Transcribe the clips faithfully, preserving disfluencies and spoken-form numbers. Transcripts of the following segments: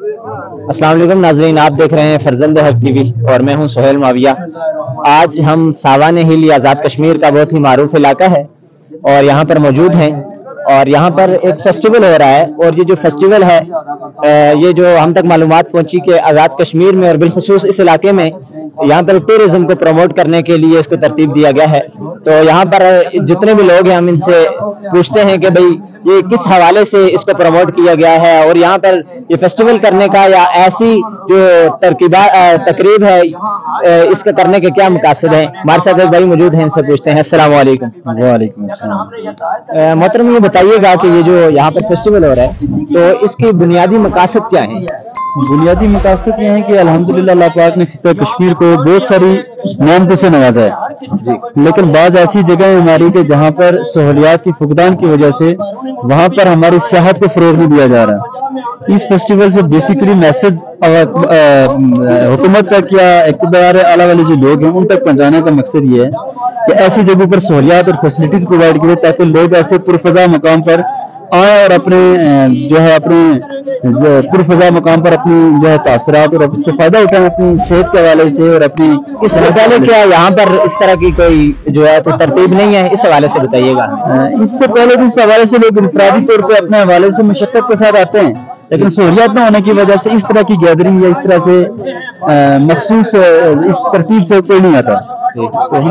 अस्सलाम वालेकुम नाज़रीन, आप देख रहे हैं फर्जंद हक टीवी और मैं हूं सुहेल माविया। आज हम सावान हिल आज़ाद कश्मीर का बहुत ही मारूफ इलाका है और यहाँ पर मौजूद हैं और यहाँ पर एक फेस्टिवल हो रहा है। और ये जो फेस्टिवल है, ये जो हम तक मालूमात पहुंची कि आज़ाद कश्मीर में और बिलखुसूस इस इलाके में यहाँ पर टूरिज्म को प्रमोट करने के लिए इसको तरतीब दिया गया है। तो यहाँ पर जितने भी लोग हैं हम इनसे पूछते हैं कि भाई ये किस हवाले से इसको प्रमोट किया गया है और यहाँ पर ये फेस्टिवल करने का या ऐसी जो तरकीबा तकरीब है इसका करने के क्या मकासद हैं। हमारे साथ एक भाई मौजूद हैं, इनसे पूछते हैं। अस्सलाम वालेकुम। वालेकुम अस्सलाम। मोहतरम, ये बताइएगा कि ये जो यहाँ पर फेस्टिवल हो रहा है तो इसकी बुनियादी मकासद क्या है? बुनियादी मकासद ये है कि अल्हम्दुलिल्लाह अल्लाह पाक ने खित्ता कश्मीर को बहुत सारी नेमतों से नवाजा है, लेकिन बाज़ ऐसी जगह है हमारी कि जहाँ पर सहूलियात की फुकदान की वजह से वहाँ पर हमारी सियाहत को फरोग नहीं दिया जा रहा। इस फेस्टिवल से बेसिकली मैसेज हुकूमत तक या इक़्तिदार आला वाले जो लोग हैं उन तक पहुँचाने का मकसद ये है कि ऐसी जगहों पर सहूलियात और फैसिलिटीज प्रोवाइड करें ताकि लोग ऐसे पुरफज़ा मकाम पर आए और अपने जो है अपने पुरफज़ा मकाम पर अपनी जो है तासरात और इससे फायदा उठाएं अपनी सेहत के हवाले से। और अपनी इससे पहले क्या यहाँ पर इस तरह की कोई जो है तो तरतीब नहीं है, इस हवाले से बताइएगा। इससे पहले तो इस हवाले से लोग इनफरादी तौर पर अपने हवाले से मशक्कत के साथ आते हैं, लेकिन सहूलियात न होने की वजह से इस तरह की गैदरिंग या इस तरह से मखसूस इस तरतीब से कोई नहीं आता। तो,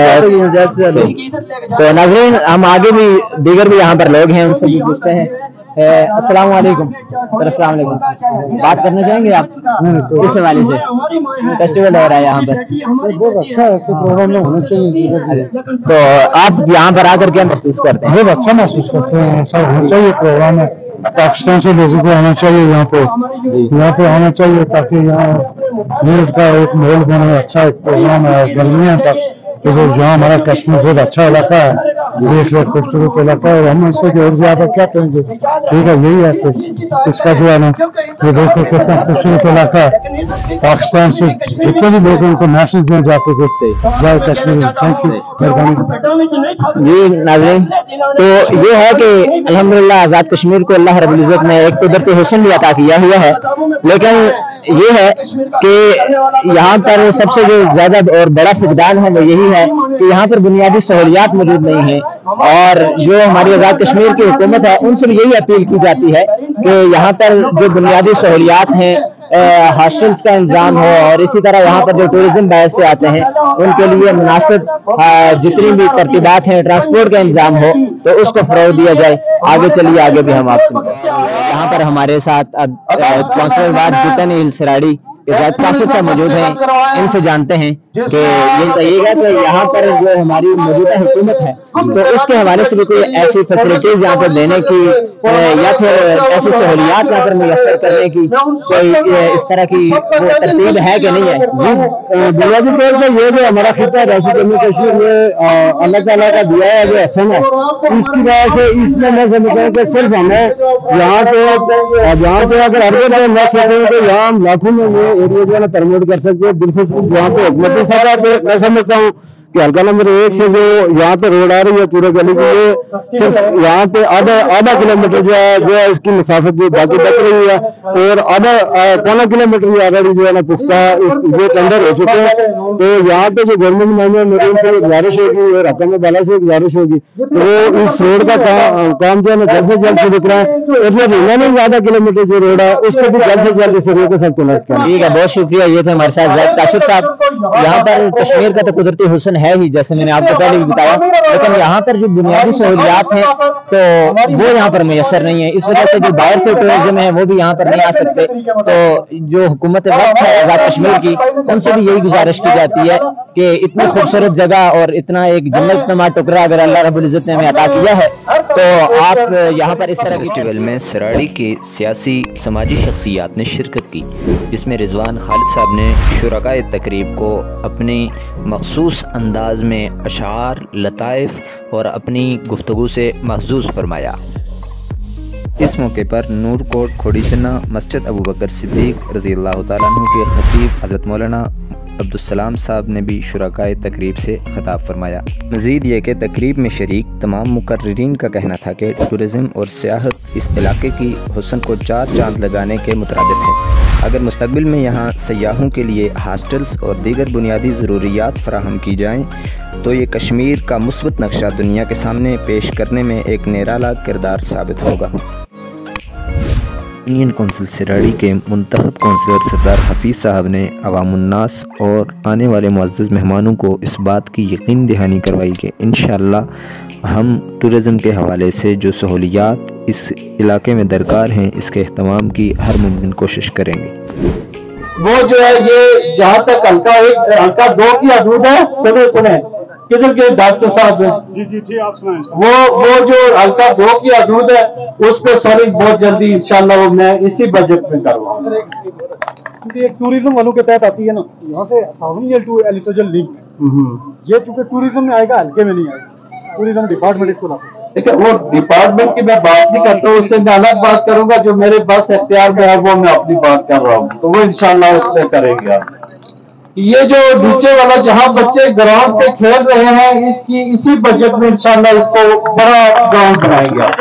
तो नाज़रीन, हम आगे भी दीगर भी यहाँ पर लोग हैं, उनसे भी पूछते हैं। अस्सलाम वालेकुम सर। अस्सलाम वालेकुम। बात करना चाहेंगे आप इस हवाले से? फेस्टिवल हो रहा है यहाँ पर, बहुत अच्छा ऐसे प्रोग्राम होना चाहिए। तो आप यहाँ पर आकर क्या महसूस करते हैं? बहुत अच्छा महसूस करते हैं, ऐसा होना चाहिए। प्रोग्राम है पाकिस्तान से लोगों को आना चाहिए यहाँ पे, यहाँ पे आना चाहिए ताकि यहाँ मीरठ का एक माहौल बने। अच्छा एक प्रोग्राम है, गर्मियाँ तक तो यहाँ हमारा कश्मीर बहुत अच्छा इलाका है, देख ले खूबसूरत इलाका है। हम इससे और ज्यादा क्या कहेंगे, ठीक है यही है कि इसका जो है ना ये देखो कितना खूबसूरत इलाका है। पाकिस्तान से जितने भी लोग उनको मैसेज दें जाके जय कश्मीर। थैंक यू, मेहरबानी जी नाज़रीन। तो ये है कि अल्हम्दुलिल्लाह आज़ाद कश्मीर को अल्लाह रब्बुल इज़्ज़त ने एक कुदरती हुस्न भी अता किया हुआ है, लेकिन ये है कि यहाँ पर सबसे जो ज्यादा और बड़ा फुकदान है वो यही है कि यहाँ पर बुनियादी सहूलियात मौजूद नहीं है। और जो हमारी आज़ाद कश्मीर की हुकूमत है उनसे भी यही अपील की जाती है कि यहाँ पर जो बुनियादी सहूलियात हैं, हॉस्टल्स का इंतजाम हो और इसी तरह यहाँ पर जो टूरिज्म बाहर से आते हैं उनके लिए मुनासिब जितनी भी तरतीबात हैं, ट्रांसपोर्ट का इंतजाम हो तो उसको फरोग दिया जाए। आगे चलिए, आगे भी हम आपसे यहाँ पर हमारे साथ कौंसलर वार्ड जितन हिल सराड़ी के साथ काशिफ साहब मौजूद हैं, इनसे जानते हैं कि ये बताइएगा कि यहाँ पर जो हमारी मौजूदा हुकूमत है तो उसके हवाले से भी कोई ऐसी फैसिलिटीज यहाँ पर देने की या फिर ऐसी सहूलियात यहाँ पर मुयसर करने की कोई इस तरह की वो तरतीब है कि नहीं है? बुनियादी तौर पर ये जो हमारा खिता वैसे जम्मू कश्मीर में अल्लाह ताला का दिया है जो हसन है, इसकी वजह से इसमें मैं समझता हूँ कि सिर्फ हमें यहाँ पे यहाँ पे अगर हर जगह न सकें तो यहाँ हम लाखों में ये एरिया जो है ना प्रमोट कर सकते हैं। बिल्कुल यहाँ पे हुकूमती सरकार पे मैं समझता हूँ कि हल्का नंबर एक से जो यहाँ पे रोड आ रही है पूरे गली की, ये सिर्फ यहाँ पे आधा आधा किलोमीटर जो है जो है इसकी मसाफत जो बाकी बच रही है और आधा पौना किलोमीटर की आगे जो है ना पुख्ता इस ये टेंडर हो चुके हैं। तो यहाँ पे जो गवर्नमेंट मामले मेरे से गुजारिश होगी और हकम वाला से गुजारिश होगी तो वो इस रोड का काम जो है ना जल्द से जल्द शुरू कराएं। तो मतलब रिमेनिंग आधा किलोमीटर जो रोड है उसको भी जल्द से जल्द इस रोड के साथ कनेक्ट करें। ठीक है, बहुत शुक्रिया। ये थे हमारे साथ काशिफ साहब। यहाँ पर कश्मीर का तो कुदरती हुस्न है ही, जैसे मैंने आपको पहले भी बताया, लेकिन यहाँ पर जो बुनियादी सहूलियात हैं तो वो यहाँ पर मैसर नहीं है। इस वजह से जो बाहर से टूरिज्म है वो भी यहाँ पर नहीं आ सकते। तो जो हुकूमत वक्त है आज़ाद कश्मीर की, उनसे भी यही गुजारिश की जाती है कि इतनी खूबसूरत जगह और इतना एक जन्नत नुमा टुकड़ा अगर अल्लाह रब्बुल इज़्ज़त ने हमें अता किया है तो आप यहाँ पर इस तरह फेस्टिवल में सराड़ी के सियासी समाजी शख्सियात ने शिरकत की, जिसमें रिजवान खालिद साहब ने शुरकाए तकरीब को अपनी मखसूस अंदाज में अशार, लताइफ और अपनी गुफ्तगू से महसूस फरमाया। इस मौके पर नूरकोट खोड़ीचना मस्जिद अबू बकर सिद्दीक रज़ी अल्लाह तआला अन्हु के खतीब हज़रत मौलाना عبدالسلام صاحب نے بھی شرکائے تقریب سے خطاب فرمایا۔ مزید یہ کہ تقریب میں شریک تمام مقررین کا کہنا تھا کہ ٹورزم اور سیاحت اس علاقے کی حسن کو چار چاند لگانے کے مترادف ہے۔ اگر مستقبل میں یہاں سیاحوں کے لیے ہاسٹلز اور دیگر بنیادی ضروریات فراہم کی جائیں تو یہ کشمیر کا مثبت نقشہ دنیا کے سامنے پیش کرنے میں ایک نرالا کردار ثابت ہوگا۔ یونین کونسل سراڑی کے منتخب کونسلر سردار حفیظ صاحب نے عوام الناس اور آنے والے معزز مہمانوں کو اس بات کی یقین دہانی کروائی کہ انشاءاللہ ہم ٹورزم کے حوالے سے جو سہولیات اس علاقے میں درکار ہیں اس کے اہتمام کی ہر ممکن کوشش کریں گے۔ وہ جو ہے یہ جہاں تک حلقہ ایک حلقہ دو کی حدود ہے، سنیں سنیں کدھر کے ڈاکٹر صاحب ہیں جی جی جی آپ سنائیں۔ وہ وہ جو حلقہ دو کی حدود ہے اس پہ سالنگ بہت جلدی انشاءاللہ وہ میں اسی بجٹ میں کرواؤں۔ یہ ٹوریزم والوں کے تحت آتی ہے نا، یہاں سے ساونی ٹو ایلی سوجل لنک ہے، یہ چونکہ ٹوریزم میں آئے گا حلقے میں نہیں آئے گا، ٹوریزم ڈپارٹمنٹ اس کو لا سکتا ہے۔ دیکھیں وہ ڈپارٹمنٹ کی میں بات نہیں کرتا ہوں، اس سے میں الگ بات کروں گا، جو میرے بس اختیار میں ہے وہ میں اپنی بات کر رہا ہوں، تو وہ انشاءاللہ اس میں کریں گے۔ یہ جو نیچے والا جہاں بچے گراؤنڈ پہ کھیل رہے ہیں اس کی اسی بجٹ میں انشاءاللہ اس کو بڑا گراؤنڈ بنائیں گے۔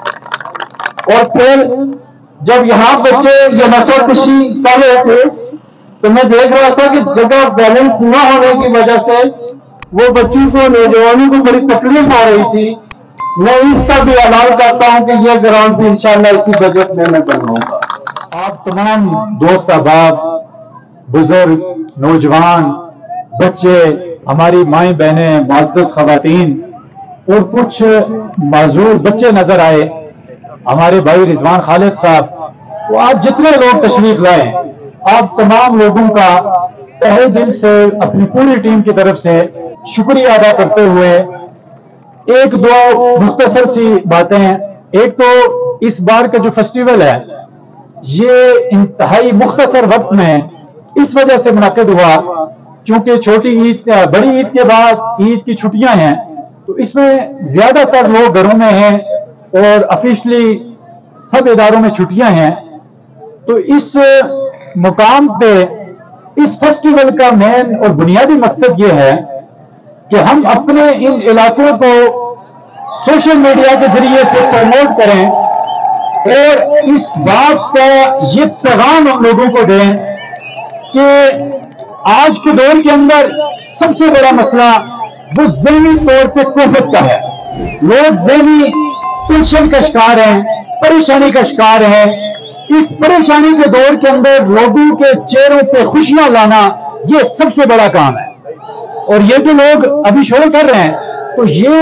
اور پھر جب یہاں بچے یہ نسل کشی کر رہے تھے تو میں دیکھ رہا تھا کہ جگہ بیلنس نہ ہونے کی وجہ سے وہ بچوں کو نوجوانوں کو بڑی تکلیف آ رہی تھی۔ میں اس کا بھی اعلان کرتا ہوں کہ یہ گراؤنڈ بھی انشاءاللہ اسی بجٹ میں میں بنواؤں گا۔ آپ تمام دوست احباب، بزرگ، نوجوان، بچے، ہماری مائیں بہنیں، معزز خواتین اور کچھ معذور بچے نظر آئے، ہمارے بھائی رضوان خالد صاحب، تو آج جتنے لوگ تشریف لائے آپ تمام لوگوں کا تہہ دل سے اپنی پوری ٹیم کی طرف سے شکریہ ادا کرتے ہوئے ایک دو مختصر سی باتیں ہیں۔ ایک تو اس بار کا جو فیسٹیول ہے یہ انتہائی مختصر وقت میں اس وجہ سے منعقد ہوا چونکہ چھوٹی عید بڑی عید کے بعد عید کی چھٹیاں ہیں، تو اس میں زیادہ تر لوگ گھروں میں ہیں اور افیشلی سب اداروں میں چھٹیاں ہیں، تو اس مقام پہ اس فیسٹیول کا مین اور بنیادی مقصد یہ ہے کہ ہم اپنے ان علاقوں کو سوشل میڈیا کے ذریعے سے پروموٹ کریں اور اس بات کا یہ پیغام ہم لوگوں کو دیں کہ آج کے دور کے اندر سب سے بڑا مسئلہ وہ ذہنی طور پہ کوفت کا ہے۔ لوگ ذہنی ٹینشن کا شکار ہیں، پریشانی کا شکار ہیں۔ اس پریشانی کے دور کے اندر لوگوں کے چہروں پہ خوشیاں لانا یہ سب سے بڑا کام ہے، اور یہ جو لوگ ابھی شروع کر رہے ہیں تو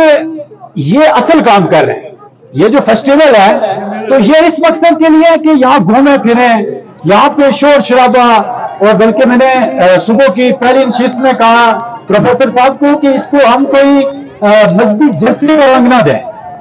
یہ یہ اصل کام کر رہے ہیں۔ یہ جو فیسٹیول ہے تو یہ اس مقصد کے لیے کہ یہاں گھومیں پھریں، یہاں پہ شور شرابہ، اور بلکہ میں نے صبح کی پہلی نشست میں کہا پروفیسر صاحب کو کہ اس کو ہم کوئی مذہبی جلسے کا رنگ نہ دیں،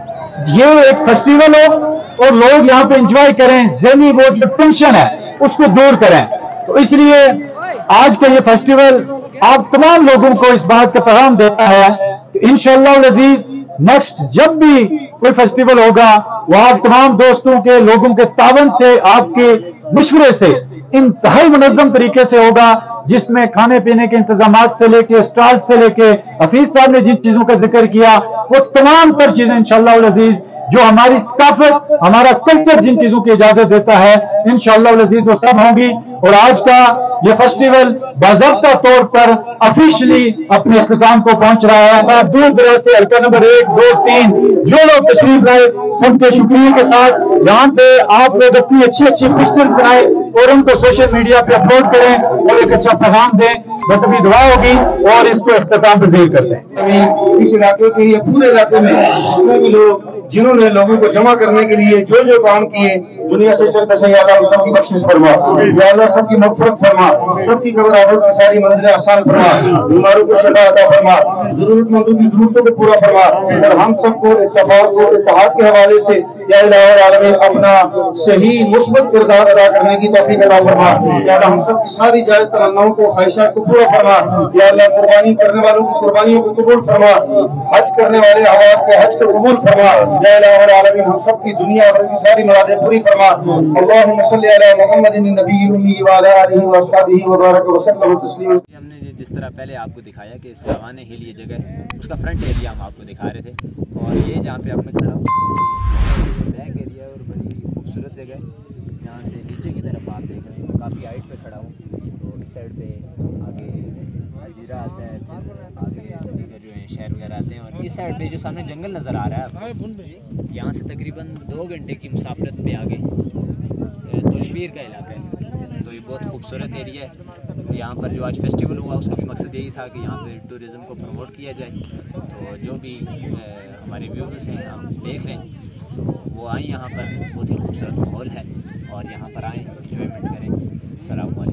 یہ ایک فیسٹیول ہو اور لوگ یہاں پہ انجوائے کریں، ذہنی وہ جو ٹینشن ہے اس کو دور کریں۔ تو اس لیے آج کا یہ فیسٹیول آپ تمام لوگوں کو اس بات کا پیغام دیتا ہے کہ انشاءاللہ العزیز نیکسٹ جب بھی کوئی فیسٹیول ہوگا وہ آپ تمام دوستوں کے لوگوں کے تعاون سے، آپ کے مشورے سے انتہائی منظم طریقے سے ہوگا، جس میں کھانے پینے کے انتظامات سے لے کے اسٹال سے لے کے حفیظ صاحب نے جن چیزوں کا ذکر کیا وہ تمام تر چیزیں انشاءاللہ العزیز جو ہماری ثقافت، ہمارا کلچر جن چیزوں کی اجازت دیتا ہے انشاءاللہ العزیز وہ سب ہوں گی۔ اور آج کا یہ فیسٹیول باضابطہ طور پر افیشلی اپنے اختتام کو پہنچ رہا ہے۔ دور دراز سے حلقہ نمبر ایک دو تین جو لوگ تشریف لائے سب کے شکریہ کے ساتھ یہاں پہ آپ لوگ اپنی اچھی اچھی پکچرز بنائیں اور ان کو سوشل میڈیا پہ اپلوڈ کریں اور ایک اچھا پیغام دیں۔ بس ابھی دعا ہوگی اور اس کو اختتام پذیر کرتے ہیں۔ اس علاقے کے یا پورے علاقے میں جتنے بھی لوگ جنہوں نے لوگوں کو جمع کرنے کے لیے جو جو کام کیے دنیا سے چلتے سے یا اللہ سب کی بخشش فرما، یا اللہ سب کی مغفرت فرما، سب کی قبر آخرت کی ساری منزلیں آسان فرما، بیماروں کو شفا عطا فرما، ضرورت مندوں کی ضرورتوں کو پورا فرما، اور ہم سب کو اتفاق و اتحاد کے حوالے سے یا الہ العالمین اپنا صحیح مثبت کردار ادا کرنے کی توفیق عطا فرما، یا اللہ ہم سب کی ساری جائز تمناؤں کو خواہشات کو پورا فرما، یا اللہ قربانی کرنے والوں کی قربانیوں کو قبول فرما، حج کرنے والے عوام کے حج کو قبول فرما، یا الہ العالمین ہم سب کی دنیا اور کی ساری مرادیں پوری فرما۔ اللہم صلی علی محمد النبی الأمی وعلی آلہ وصحبہ وبارک وسلم تسلیما۔ جس طرح پہلے آپ کو دکھایا کہ ساوان ہل یہ جگہ ہے، اس کا فرنٹ ایریا ہم آپ کو دکھا رہے تھے، اور یہ جہاں پہ آپ میں کھڑا ہوں بیک ایریا اور بڑی خوبصورت جگہ ہے۔ یہاں سے نیچے کی طرف آپ دیکھ رہے ہیں کافی ہائٹ پہ کھڑا ہوں، تو اس سائڈ پہ آگے جزیرہ آتا ہے، آگے دیگر جو ہیں شہر وغیرہ آتے ہیں، اور اس سائڈ پہ جو سامنے جنگل نظر آ رہا ہے آپ کو، یہاں سے تقریباً دو گھنٹے کی مسافرت پہ آگے تولیپیر کا علاقہ ہے، تو یہ بہت خوبصورت ایریا ہے۔ یہاں پر جو آج فیسٹیول ہوا اس کا بھی مقصد یہی تھا کہ یہاں پہ ٹورزم کو پروموٹ کیا جائے، تو جو بھی ہمارے ویورز ہیں ہم دیکھ رہے ہیں تو وہ آئیں، یہاں پر بہت ہی خوبصورت ماحول ہے اور یہاں پر آئیں، انجوائمنٹ کریں۔ السلام علیکم۔